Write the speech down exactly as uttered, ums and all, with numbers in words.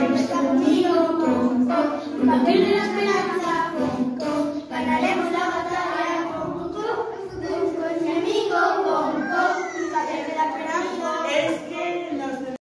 pero está conmigo, pronto, un papel de la esperanza, pronto, ganaremos.